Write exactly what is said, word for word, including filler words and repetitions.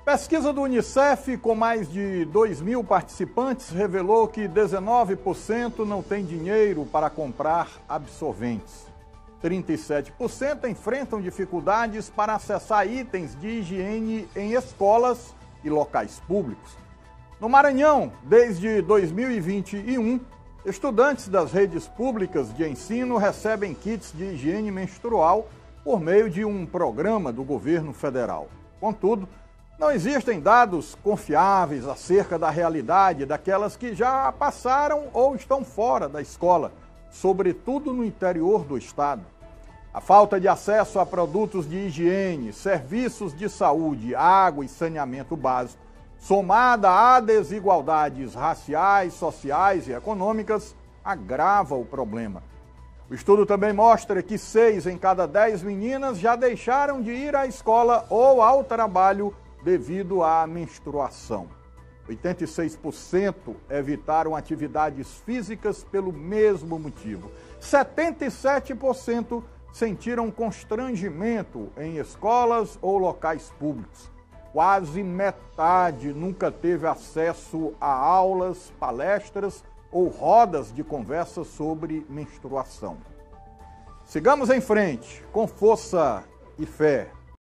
Pesquisa do Unicef, com mais de dois mil participantes, revelou que dezenove por cento não tem dinheiro para comprar absorventes. trinta e sete por cento enfrentam dificuldades para acessar itens de higiene em escolas e locais públicos. No Maranhão, desde dois mil e vinte e um, estudantes das redes públicas de ensino recebem kits de higiene menstrual por meio de um programa do governo federal. Contudo, não existem dados confiáveis acerca da realidade daquelas que já passaram ou estão fora da escola, sobretudo no interior do estado. A falta de acesso a produtos de higiene, serviços de saúde, água e saneamento básico, somada a desigualdades raciais, sociais e econômicas, agrava o problema. O estudo também mostra que seis em cada dez meninas já deixaram de ir à escola ou ao trabalho devido à menstruação. oitenta e seis por cento evitaram atividades físicas pelo mesmo motivo. setenta e sete por cento sentiram constrangimento em escolas ou locais públicos. Quase metade nunca teve acesso a aulas, palestras ou rodas de conversa sobre menstruação. Sigamos em frente, com força e fé.